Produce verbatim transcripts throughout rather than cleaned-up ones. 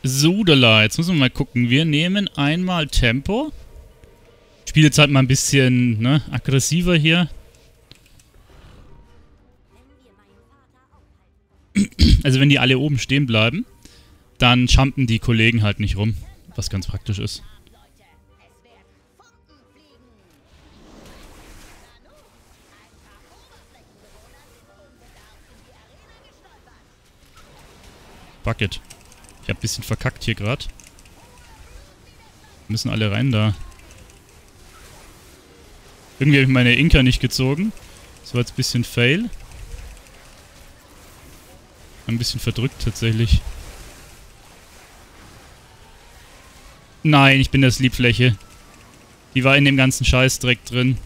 Sudela, jetzt müssen wir mal gucken. Wir nehmen einmal Tempo. Ich spiele jetzt halt mal ein bisschen, ne, aggressiver hier. Also wenn die alle oben stehen bleiben, dann jumpen die Kollegen halt nicht rum. Was ganz praktisch ist. Bucket. Ich hab ein bisschen verkackt hier gerade. Müssen alle rein da. Irgendwie habe ich meine Inka nicht gezogen. Das war jetzt ein bisschen Fail. Ein bisschen verdrückt tatsächlich. Nein, ich bin der Sleep-Fläche. Die war in dem ganzen Scheiß direkt drin.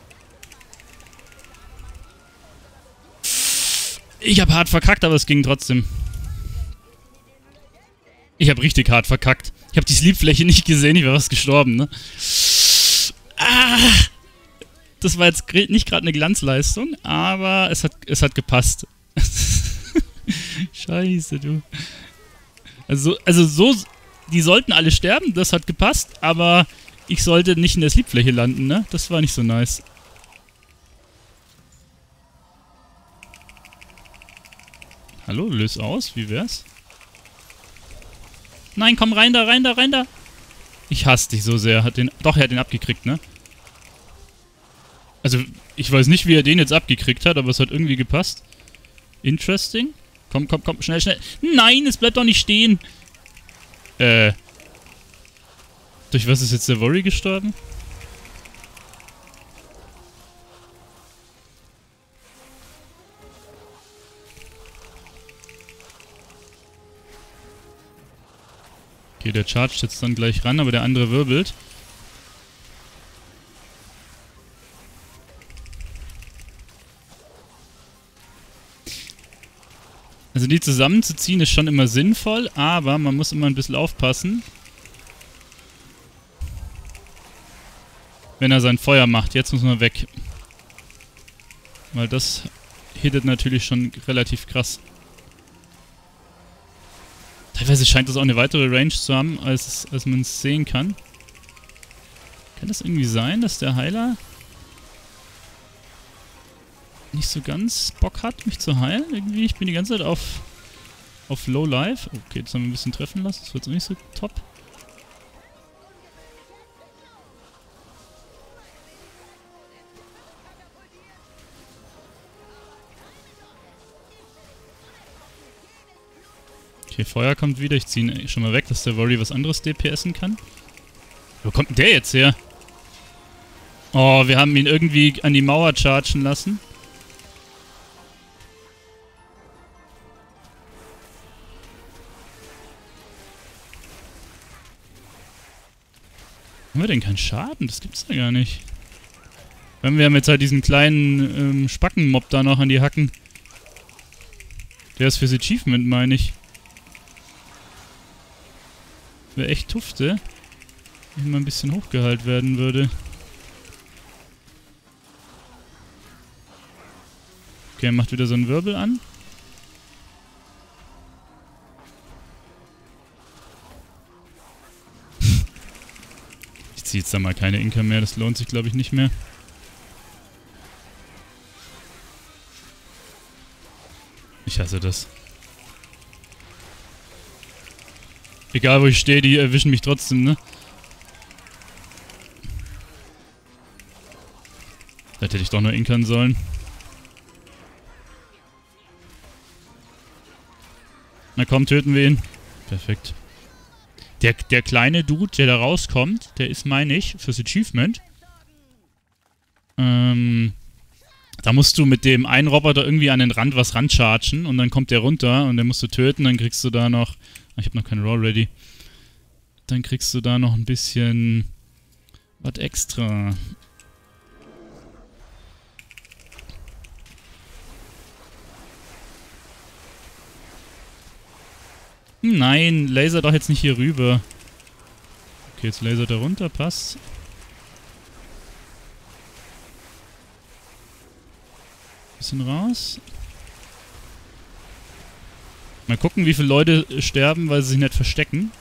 Ich habe hart verkackt, aber es ging trotzdem. Ich habe richtig hart verkackt. Ich habe die Sleep-Fläche nicht gesehen, ich wäre fast gestorben, ne? Ah! Das war jetzt nicht gerade eine Glanzleistung, aber es hat, es hat gepasst. Scheiße, du. Also, also so... Die sollten alle sterben, das hat gepasst, aber ich sollte nicht in der Sleep-Fläche landen, ne? Das war nicht so nice. Hallo, löse aus, wie wär's? Nein, komm rein da, rein da, rein da! Ich hasse dich so sehr. Hat den, doch, er hat den abgekriegt, ne? Also, ich weiß nicht, wie er den jetzt abgekriegt hat, aber es hat irgendwie gepasst. Interesting. Komm, komm, komm, schnell, schnell. Nein, es bleibt doch nicht stehen. Äh. Durch was ist jetzt der Worry gestorben? Okay, der chargt jetzt dann gleich ran, aber der andere wirbelt. Also die zusammenzuziehen ist schon immer sinnvoll, aber man muss immer ein bisschen aufpassen. Wenn er sein Feuer macht. Jetzt muss man weg. Weil das hittet natürlich schon relativ krass. Teilweise scheint das auch eine weitere Range zu haben, als, als man es sehen kann. Kann das irgendwie sein, dass der Heiler nicht so ganz Bock hat, mich zu heilen? Irgendwie, ich bin die ganze Zeit auf, auf Low Life. Okay, jetzt haben wir ein bisschen treffen lassen. Das wird jetzt nicht so top. Okay, Feuer kommt wieder. Ich ziehe ihn schon mal weg, dass der Worry was anderes DPSen kann. Wo kommt denn der jetzt her? Oh, wir haben ihn irgendwie an die Mauer chargen lassen. Haben wir denn keinen Schaden? Das gibt's ja gar nicht. Wir haben jetzt halt diesen kleinen ähm, Spackenmob da noch an die Hacken. Der ist fürs Achievement, meine ich. Wäre echt Tufte, wenn mal ein bisschen hochgehalten werden würde. Okay, er macht wieder so einen Wirbel an. Ich ziehe jetzt da mal keine Inka mehr, das lohnt sich glaube ich nicht mehr. Ich hasse das. Egal wo ich stehe, die erwischen mich trotzdem, ne? Das hätte ich doch nur inkern sollen. Na komm, töten wir ihn. Perfekt. Der, der kleine Dude, der da rauskommt, der ist, meine ich, fürs Achievement. Ähm, da musst du mit dem einen Roboter irgendwie an den Rand was ranchargen und dann kommt der runter und den musst du töten, dann kriegst du da noch... Ich habe noch keinen Raw ready. Dann kriegst du da noch ein bisschen... was extra. Nein, laser doch jetzt nicht hier rüber. Okay, jetzt laser da runter, passt. Bisschen raus. Mal gucken, wie viele Leute sterben, weil sie sich nicht verstecken.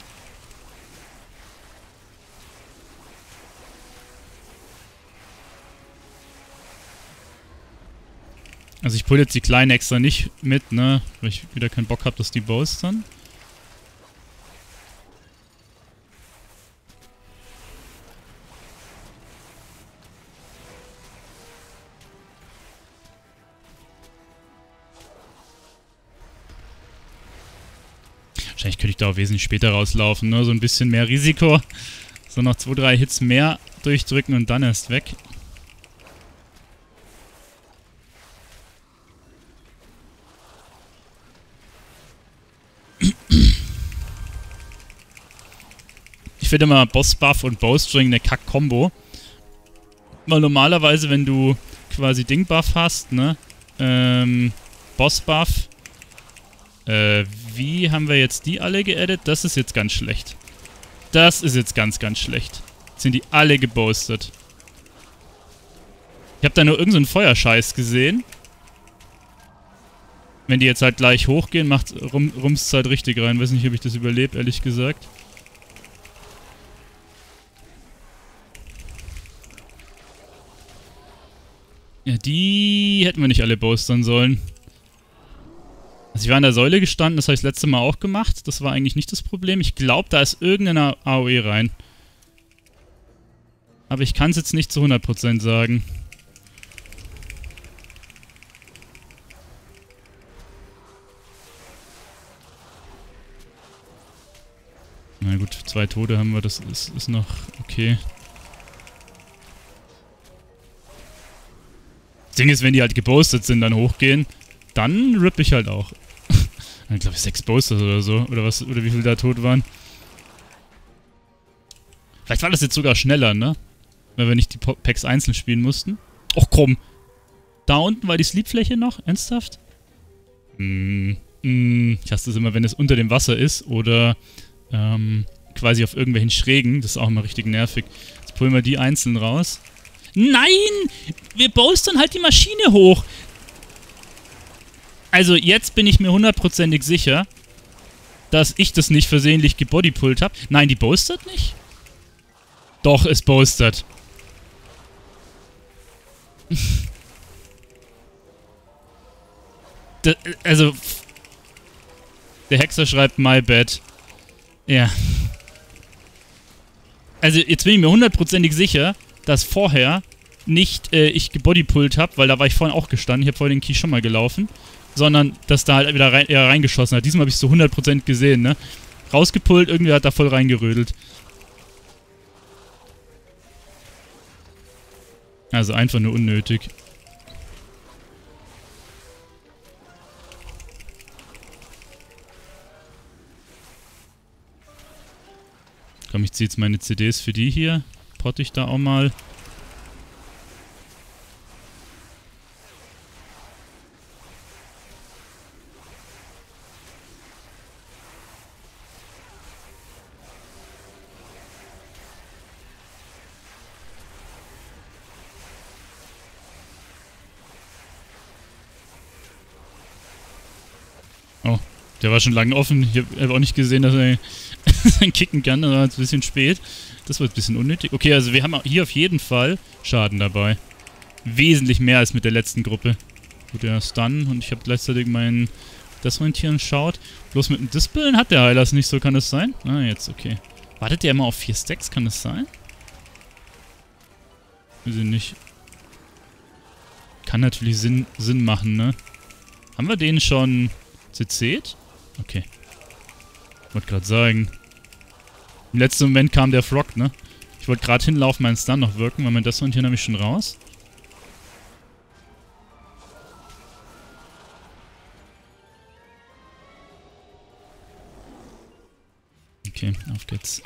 Also ich pull jetzt die Kleinen extra nicht mit, ne? Weil ich wieder keinen Bock habe, dass die boostern. Wahrscheinlich könnte ich da auch wesentlich später rauslaufen, ne? So ein bisschen mehr Risiko. So noch zwei, drei Hits mehr durchdrücken und dann erst weg. Ich finde immer Boss-Buff und Bowstring eine Kack-Kombo. Weil normalerweise, wenn du quasi Ding-Buff hast, ne? Ähm, Boss-Buff. Äh, wie haben wir jetzt die alle geaddet? Das ist jetzt ganz schlecht. Das ist jetzt ganz, ganz schlecht. Jetzt sind die alle geboostet. Ich habe da nur irgendeinen so Feuerscheiß gesehen. Wenn die jetzt halt gleich hochgehen, macht rum, rumst halt richtig rein. Weiß nicht, ob ich das überlebe, ehrlich gesagt. Ja, die hätten wir nicht alle boostern sollen. Also ich war an der Säule gestanden, das habe ich das letzte Mal auch gemacht. Das war eigentlich nicht das Problem. Ich glaube, da ist irgendeine A O E rein. Aber ich kann es jetzt nicht zu hundert Prozent sagen. Na gut, zwei Tode haben wir, das ist, ist noch okay. Das Ding ist, wenn die halt geboostet sind, dann hochgehen, dann rippe ich halt auch. Ich glaube, sechs Boosters oder so. Oder was, oder wie viele da tot waren. Vielleicht war das jetzt sogar schneller, ne? Weil wir nicht die Packs einzeln spielen mussten. Och komm. Da unten war die Sleepfläche noch? Ernsthaft? Mm, mm, ich hasse das immer, wenn es unter dem Wasser ist. Oder ähm, quasi auf irgendwelchen Schrägen. Das ist auch immer richtig nervig. Jetzt pullen wir die einzeln raus. Nein! Wir boostern halt die Maschine hoch. Also jetzt bin ich mir hundertprozentig sicher, dass ich das nicht versehentlich gebodypullt habe. Nein, die boostert nicht? Doch, es boostert. Da, also... Der Hexer schreibt my bad. Ja. Also jetzt bin ich mir hundertprozentig sicher, dass vorher nicht äh, ich gebodypullt habe, weil da war ich vorhin auch gestanden. Ich habe vorhin den Key schon mal gelaufen. Sondern, dass da halt wieder rein, eher reingeschossen hat. Diesmal habe ich es zu hundert Prozent gesehen, ne? Rausgepullt, irgendwer hat da voll reingerödelt. Also einfach nur unnötig. Komm, ich ziehe jetzt meine C Ds für die hier. Potte ich da auch mal. Oh, der war schon lange offen. Ich habe auch nicht gesehen, dass er kicken kann. Das war jetzt ein bisschen spät. Das war ein bisschen unnötig. Okay, also wir haben hier auf jeden Fall Schaden dabei. Wesentlich mehr als mit der letzten Gruppe. Gut, der Stun und ich habe gleichzeitig meinen Desorientieren schaut. Bloß mit dem Dispeln hat der Heiler es nicht so, kann das sein? Ah, jetzt, okay. Wartet der immer auf vier Stacks, kann das sein? Wir sind nicht. Kann natürlich Sinn, Sinn machen, ne? Haben wir den schon C C'd? Okay. Wollte gerade sagen. Im letzten Moment kam der Frog, ne? Ich wollte gerade hinlaufen, meinen Stun noch wirken, weil mein Desorientieren habe ich schon raus. Okay, auf geht's.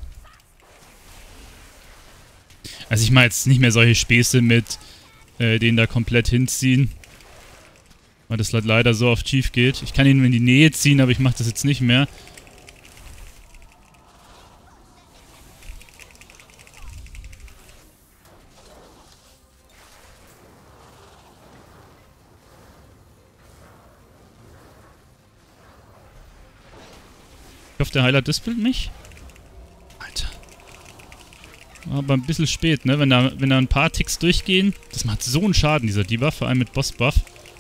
Also ich mache jetzt nicht mehr solche Späße mit äh, den da komplett hinziehen. Weil das halt leider so oft schief geht. Ich kann ihn in die Nähe ziehen, aber ich mache das jetzt nicht mehr. hoffe, der Heiler dispelt mich. Alter. War aber ein bisschen spät, ne? Wenn da, wenn da ein paar Ticks durchgehen. Das macht so einen Schaden, dieser Debuff, vor allem mit Boss-Buff.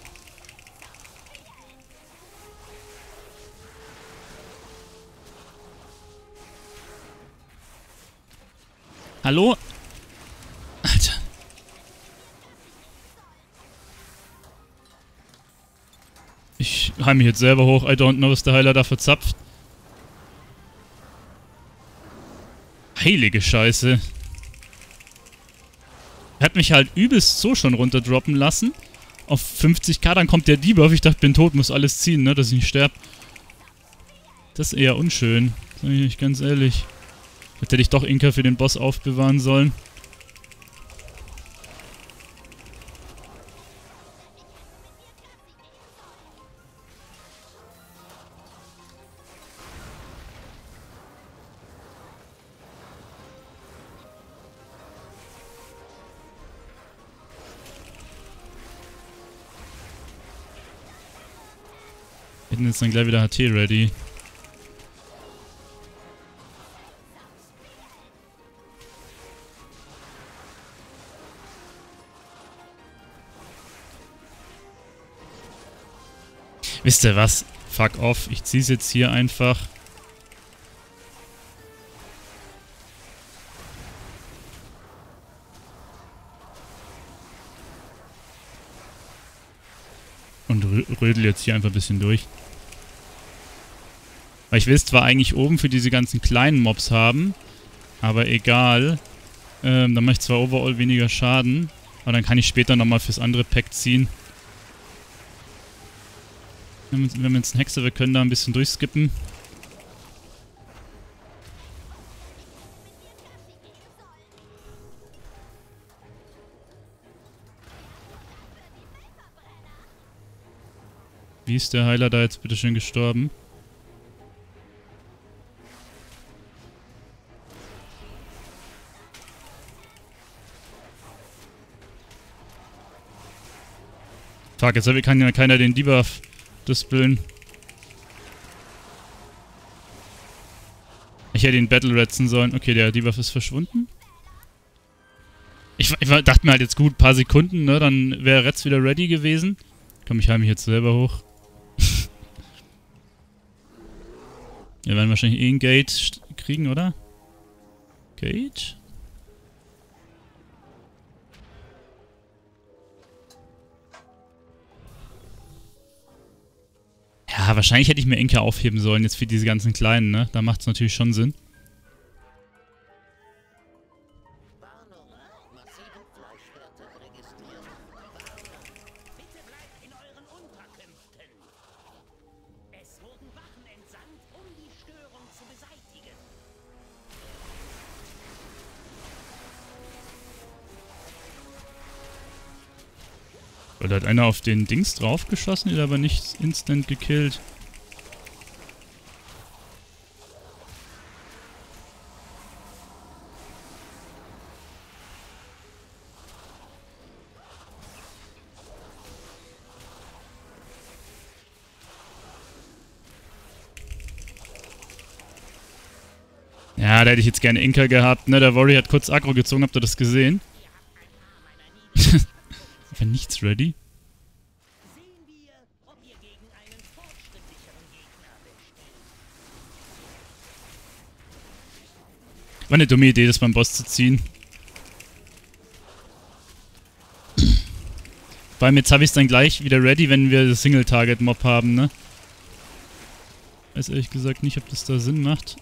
Hallo? Alter. Ich heim mich jetzt selber hoch. I don't know, was der Heiler da verzapft. Heilige Scheiße. Er hat mich halt übelst so schon runterdroppen lassen. Auf fünfzig K, dann kommt der Debuff. Ich dachte, bin tot, muss alles ziehen, ne, dass ich nicht sterbe. Das ist eher unschön. Sag ich euch ganz ehrlich. Jetzt hätte ich doch Inka für den Boss aufbewahren sollen. Wir hätten jetzt dann gleich wieder H T ready. Wisst ihr was? Fuck off. Ich zieh's jetzt hier einfach. Und rö rödel jetzt hier einfach ein bisschen durch. Weil ich will es zwar eigentlich oben für diese ganzen kleinen Mobs haben, aber egal. Ähm, dann mache ich zwar overall weniger Schaden, aber dann kann ich später nochmal fürs andere Pack ziehen. Wir haben jetzt einen Hexer, wir können da ein bisschen durchskippen. Wie ist der Heiler da jetzt bitte schön gestorben? Fuck, jetzt kann ja keiner den Debuff dispeln. Ich hätte den Battle retzen sollen. Okay, der Debuff ist verschwunden. Ich, ich dachte mir halt jetzt gut, ein paar Sekunden, ne? Dann wäre Retz wieder ready gewesen. Komm, ich heile mich jetzt selber hoch. Wir werden wahrscheinlich eh ein Gate kriegen, oder? Gate? Ja, wahrscheinlich hätte ich mir Inka aufheben sollen, jetzt für diese ganzen Kleinen, ne? Da macht es natürlich schon Sinn. Weil da hat einer auf den Dings draufgeschossen, ist aber nicht instant gekillt. Ja, da hätte ich jetzt gerne Inka gehabt, ne? Der Warrior hat kurz Aggro gezogen, habt ihr das gesehen? Einfach nichts ready. War eine dumme Idee, das beim Boss zu ziehen. Vor allem jetzt habe ich es dann gleich wieder ready, wenn wir das Single-Target-Mob haben, ne? Weiß ehrlich gesagt nicht, ob das da Sinn macht.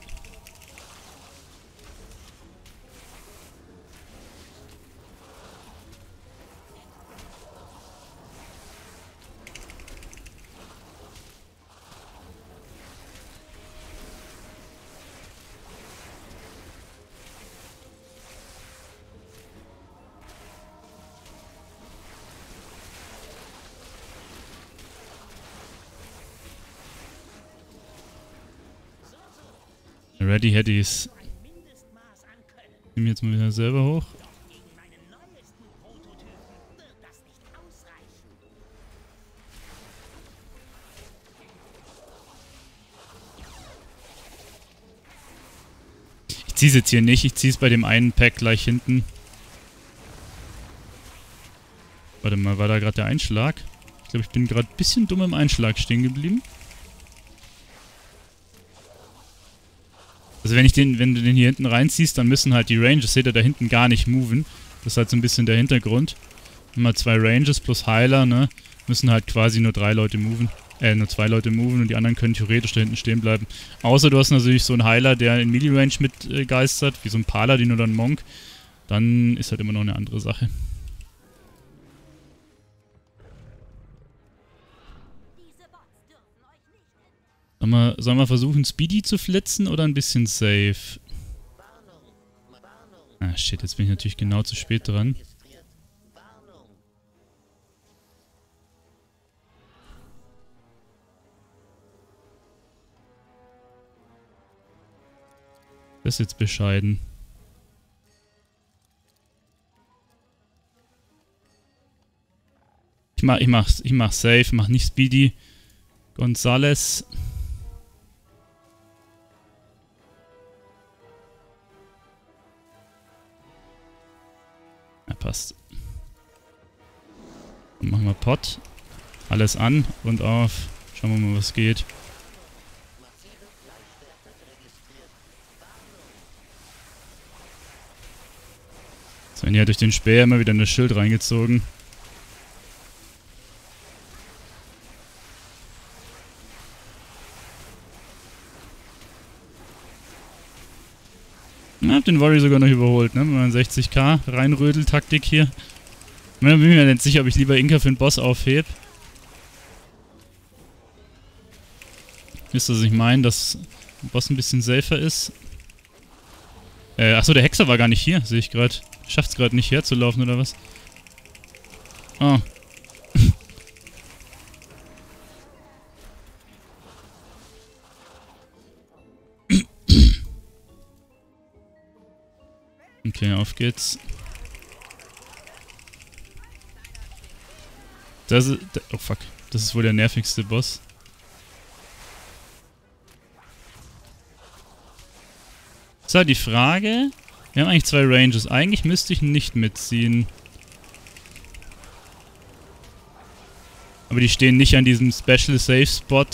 Ready Headies. Ich nehme jetzt mal wieder selber hoch. zieh's jetzt hier nicht. Ich zieh's bei dem einen Pack gleich hinten. Warte mal, war da gerade der Einschlag? Ich glaube, ich bin gerade ein bisschen dumm im Einschlag stehen geblieben. Also wenn ich den, wenn du den hier hinten reinziehst, dann müssen halt die Ranges, seht ihr, da hinten gar nicht moven. Das ist halt so ein bisschen der Hintergrund. Immer zwei Ranges plus Heiler, ne? Müssen halt quasi nur drei Leute moven. Äh, nur zwei Leute moven und die anderen können theoretisch da hinten stehen bleiben. Außer du hast natürlich so einen Heiler, der in Melee-Range mitgeistert, äh, wie so ein Paladin oder ein Monk. Dann ist halt immer noch eine andere Sache. Sollen wir, sollen wir versuchen, Speedy zu flitzen oder ein bisschen safe? Ah, shit, jetzt bin ich natürlich genau zu spät dran. Das ist jetzt bescheiden. Ich mach, ich mach, ich mach safe, mach nicht Speedy. Gonzales. Ja, passt. Dann machen wir Pot. Alles an und auf. Schauen wir mal, was geht. So, und hier hat durch den Speer immer wieder in das Schild reingezogen. Na, hab den Warrior sogar noch überholt, ne? Mit meiner sechzig K Reinrödel-Taktik hier. Ich bin mir nicht sicher, ob ich lieber Inka für den Boss aufhebe. Wisst ihr, was ich meine, dass der Boss ein bisschen safer ist? Äh, achso, der Hexer war gar nicht hier, sehe ich gerade. Schafft's gerade nicht herzulaufen, oder was? Oh. Okay, auf geht's. Das ist... Oh fuck. Das ist wohl der nervigste Boss. Das war die Frage. Wir haben eigentlich zwei Ranges. Eigentlich müsste ich nicht mitziehen. Aber die stehen nicht an diesem Special Safe Spot.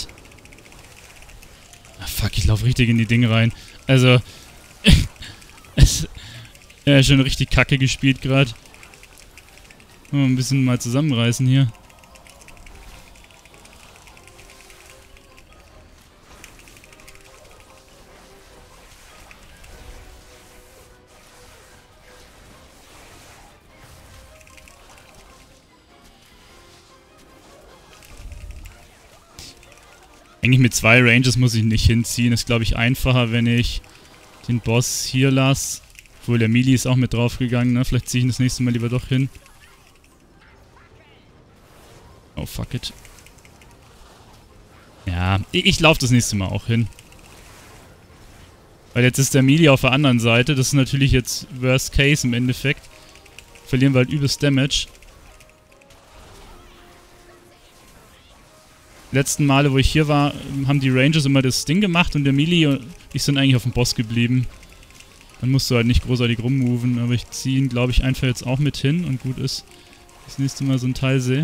Ah, fuck, ich laufe richtig in die Dinge rein. Also... es... Ja, schon richtig kacke gespielt gerade. Mal ein bisschen mal zusammenreißen hier. Eigentlich mit zwei Ranges muss ich nicht hinziehen. Ist, glaube ich, einfacher, wenn ich den Boss hier lasse. Obwohl, der Melee ist auch mit draufgegangen, ne? Vielleicht ziehe ich ihn das nächste Mal lieber doch hin. Oh, fuck it. Ja, ich, ich laufe das nächste Mal auch hin. Weil jetzt ist der Melee auf der anderen Seite. Das ist natürlich jetzt Worst Case im Endeffekt. Verlieren wir halt übelst Damage. Die letzten Male, wo ich hier war, haben die Rangers immer das Ding gemacht und der Melee und ich sind eigentlich auf dem Boss geblieben. Dann musst du halt nicht großartig rummoven, aber ich ziehe ihn, glaube ich, einfach jetzt auch mit hin und gut ist, das nächste Mal so ein Teil sehe.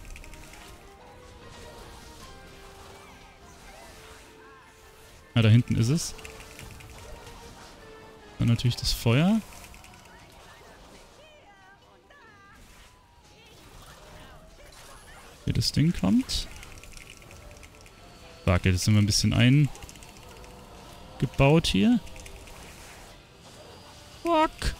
Ah, da hinten ist es. Dann natürlich das Feuer. Hier das Ding kommt. Fuck, jetzt sind wir ein bisschen eingebaut hier. Fuck.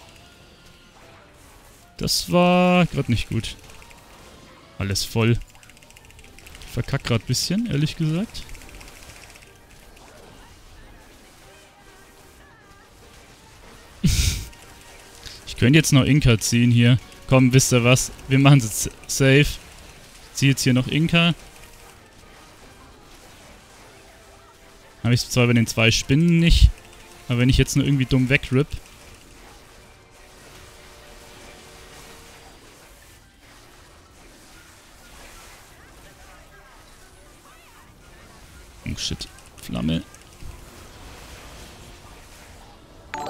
Das war gerade nicht gut. Alles voll. Ich verkack gerade ein bisschen, ehrlich gesagt. Ich könnte jetzt noch Inka ziehen hier. Komm, wisst ihr was? Wir machen es jetzt safe. Ich ziehe jetzt hier noch Inka. Habe ich zwar bei den zwei Spinnen nicht, aber wenn ich jetzt nur irgendwie dumm wegrip. Oh shit. Flamme.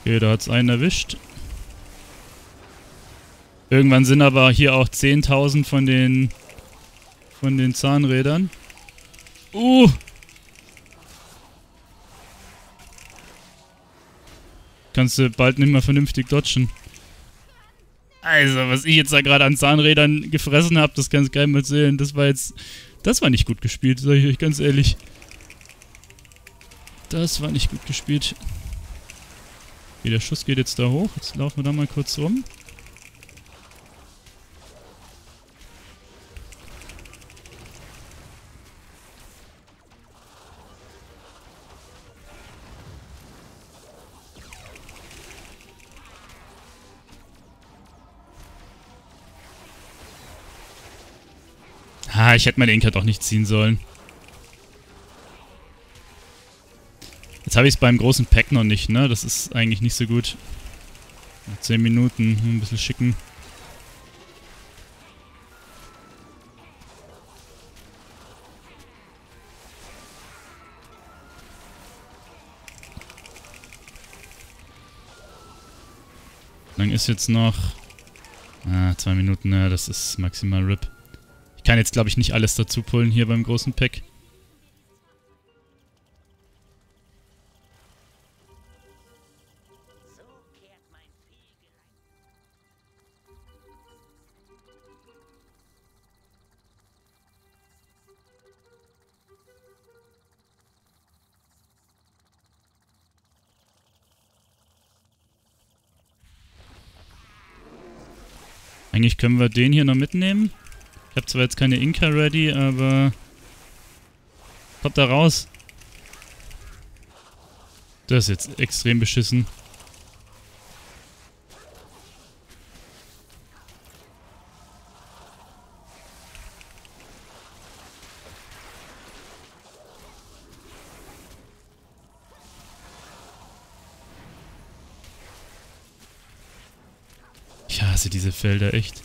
Okay, da hat's einen erwischt. Irgendwann sind aber hier auch zehntausend von den von den Zahnrädern. Uh! Kannst du bald nicht mehr vernünftig dodgen. Also, was ich jetzt da gerade an Zahnrädern gefressen habe, das kannst du keinem erzählen. Das war jetzt... Das war nicht gut gespielt, sag ich euch ganz ehrlich. Das war nicht gut gespielt. Okay, der Schuss geht jetzt da hoch. Jetzt laufen wir da mal kurz rum. Ah, ich hätte meine Inka doch nicht ziehen sollen. Jetzt habe ich es beim großen Pack noch nicht, ne? Das ist eigentlich nicht so gut. zehn Minuten, ein bisschen schicken. Dann ist jetzt noch... Ah, zwei Minuten, ja, das ist maximal R I P. Ich kann jetzt, glaube ich, nicht alles dazu pullen hier beim großen Pack. Eigentlich können wir den hier noch mitnehmen. Ich habe zwar jetzt keine Inka ready, aber... Kommt da raus. Das ist jetzt extrem beschissen. Ich hasse diese Felder echt.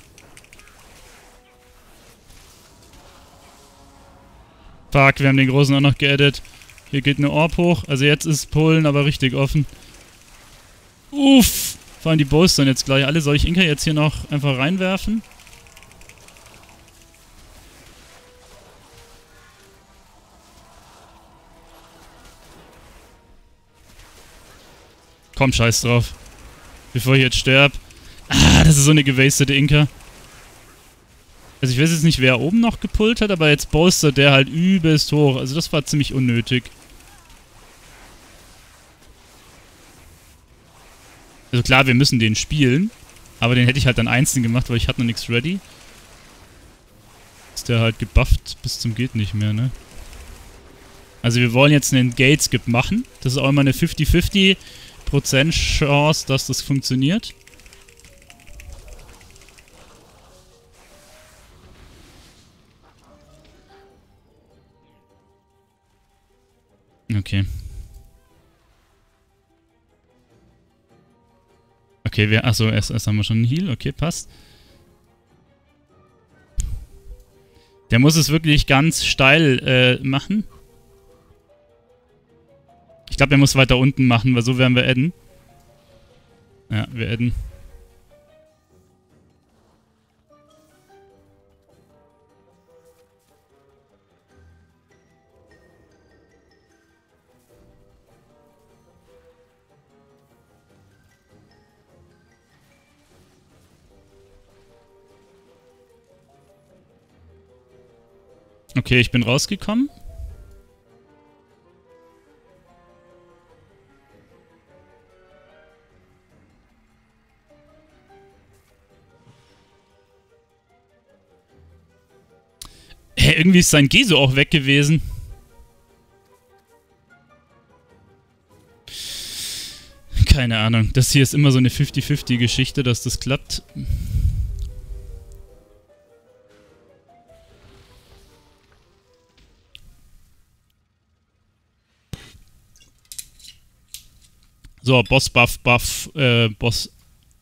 Fuck, wir haben den großen auch noch geaddet. Hier geht eine Orb hoch. Also jetzt ist Polen aber richtig offen. Uff! Vor allem die Bows dann jetzt gleich alle. Soll ich Inka jetzt hier noch einfach reinwerfen? Komm, scheiß drauf. Bevor ich jetzt sterb. Ah, das ist so eine gewastete Inka. Also ich weiß jetzt nicht, wer oben noch gepullt hat, aber jetzt boostet der halt übelst hoch. Also das war ziemlich unnötig. Also klar, wir müssen den spielen. Aber den hätte ich halt dann einzeln gemacht, weil ich hatte noch nichts ready. Ist der halt gebufft bis zum geht nicht mehr, ne? Also wir wollen jetzt einen Gate-Skip machen. Das ist auch immer eine fünfzig fünfzig Prozent Chance, dass das funktioniert. Okay. Okay, wir... Achso, erst, erst haben wir schon einen Heal. Okay, passt. Der muss es wirklich ganz steil äh, machen. Ich glaube, er muss weiter unten machen, weil so werden wir adden. Ja, wir adden. Okay, ich bin rausgekommen. Hä, irgendwie ist sein Geso auch weg gewesen. Keine Ahnung. Das hier ist immer so eine fünfzig fünfzig Geschichte, dass das klappt. So, Boss Buff, Buff, äh, Boss.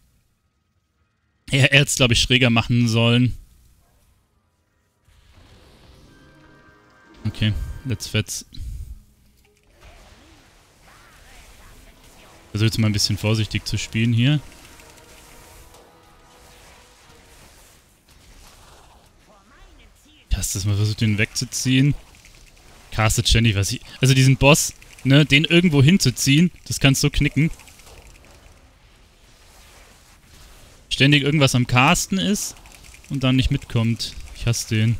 Er, er hätte es, glaube ich, schräger machen sollen. Okay, let's fetz. versuche jetzt mal ein bisschen vorsichtig zu spielen hier. Ich hasse das, mal versucht den wegzuziehen. Castet ständig was ich... Also diesen Boss, ne, den irgendwo hinzuziehen, das kannst du knicken. Ständig irgendwas am Casten ist und dann nicht mitkommt. Ich hasse den.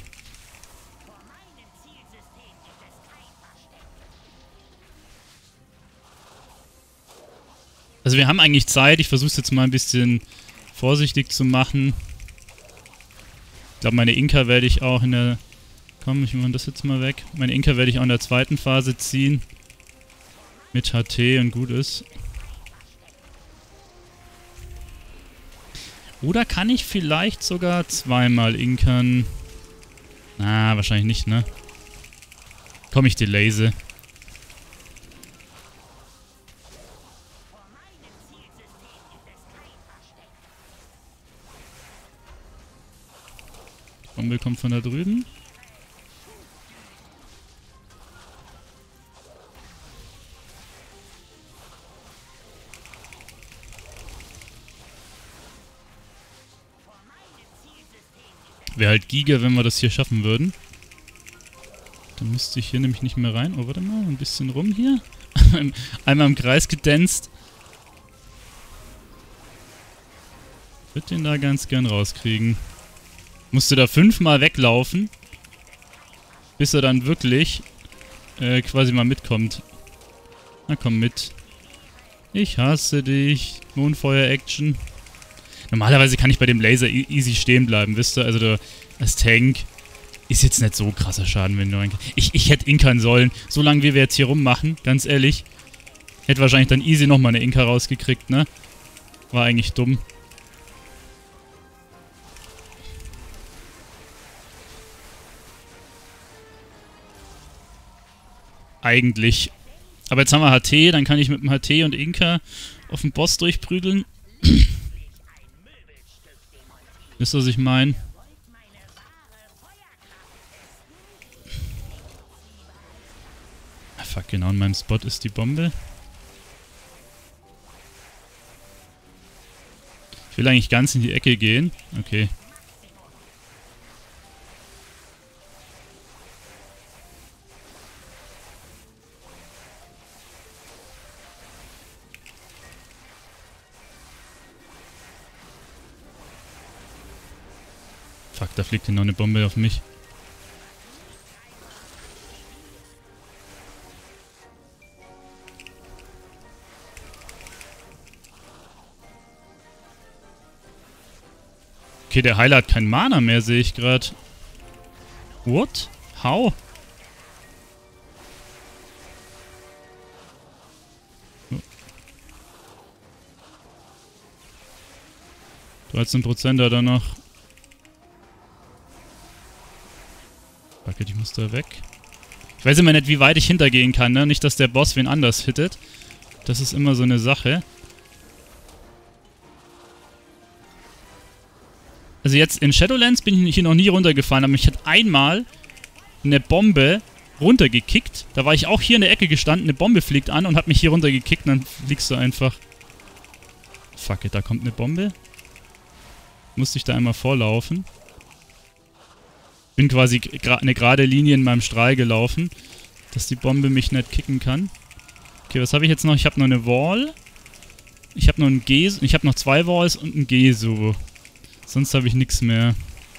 Also wir haben eigentlich Zeit. Ich versuche es jetzt mal ein bisschen vorsichtig zu machen. Ich glaube, meine Inka werde ich auch in der... Komm, ich mache das jetzt mal weg. Meine Inka werde ich auch in der zweiten Phase ziehen. Mit H T und gut ist. Oder kann ich vielleicht sogar zweimal inkern? Na, wahrscheinlich nicht, ne? Komm, ich delase. Die Bombe kommt von da drüben. Wäre halt Giga, wenn wir das hier schaffen würden. Dann müsste ich hier nämlich nicht mehr rein. Oh, warte mal, ein bisschen rum hier. Einmal im Kreis gedänzt. Ich würde den da ganz gern rauskriegen. Musste da fünfmal weglaufen, bis er dann wirklich äh, quasi mal mitkommt. Na komm mit. Ich hasse dich. Mondfeuer-Action. Normalerweise kann ich bei dem Laser e easy stehen bleiben, wisst ihr? Also der, das Tank ist jetzt nicht so krasser Schaden, wenn du rein... Ich, ich hätte inkern sollen. So lange wie wir jetzt hier rummachen, ganz ehrlich. Hätte wahrscheinlich dann easy nochmal eine Inka rausgekriegt, ne? War eigentlich dumm. Eigentlich. Aber jetzt haben wir H T, dann kann ich mit dem H T und Inka auf den Boss durchprügeln. Wisst ihr, was ich meine? Ah, fuck, genau in meinem Spot ist die Bombe. Ich will eigentlich ganz in die Ecke gehen. Okay. Fuck, da fliegt hier noch eine Bombe auf mich. Okay, der Heiler hat keinen Mana mehr, sehe ich gerade. What? How? dreizehn Prozent hat er noch. Fuck it, ich muss da weg. Ich weiß immer nicht, wie weit ich hintergehen kann, ne? Nicht, dass der Boss wen anders hittet. Das ist immer so eine Sache. Also jetzt in Shadowlands bin ich hier noch nie runtergefallen, aber mich hat einmal eine Bombe runtergekickt. Da war ich auch hier in der Ecke gestanden, eine Bombe fliegt an und hat mich hier runtergekickt und dann fliegst du einfach. Fuck it, da kommt eine Bombe. Musste ich da einmal vorlaufen. Bin quasi eine gerade Linie in meinem Strahl gelaufen, dass die Bombe mich nicht kicken kann. Okay, was habe ich jetzt noch? Ich habe noch eine Wall. Ich habe noch ein Gesu. Ich habe noch zwei Walls und ein Gesu. Sonst habe ich nichts mehr.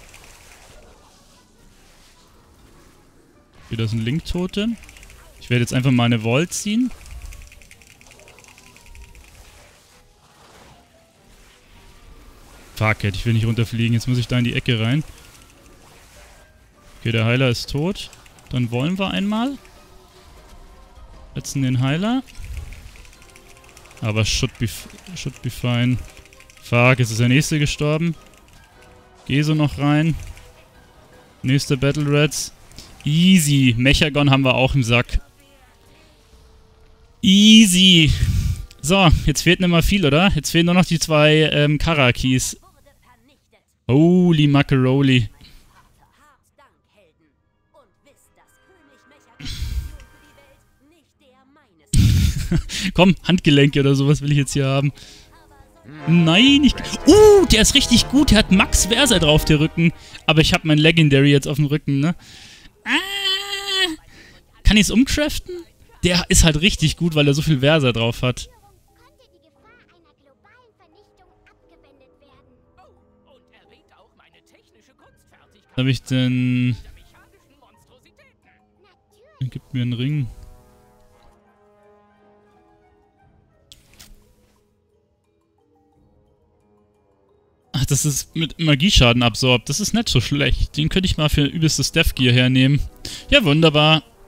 Okay, da ist ein Link-Totem. Ich werde jetzt einfach mal eine Wall ziehen. Fuck it, ich will nicht runterfliegen. Jetzt muss ich da in die Ecke rein. Okay, der Heiler ist tot. Dann wollen wir einmal. Setzen den Heiler. Aber should be, should be fine. Fuck, jetzt ist der nächste gestorben. Geh so noch rein. Nächste Battle Rats. Easy. Mechagon haben wir auch im Sack. Easy. So, jetzt fehlt nicht mal viel, oder? Jetzt fehlen nur noch die zwei ähm, Karakis. Holy Macaroli. Komm, Handgelenke oder sowas will ich jetzt hier haben. Nein, ich... Uh, der ist richtig gut. Der hat Max Versa drauf, der Rücken. Aber ich habe mein Legendary jetzt auf dem Rücken, ne? Ah, kann ich es umcraften? Der ist halt richtig gut, weil er so viel Versa drauf hat. Was habe ich denn... Gib mir einen Ring. Ach, das ist mit Magieschaden absorbt. Das ist nicht so schlecht. Den könnte ich mal für übelstes Death Gear hernehmen. Ja, wunderbar.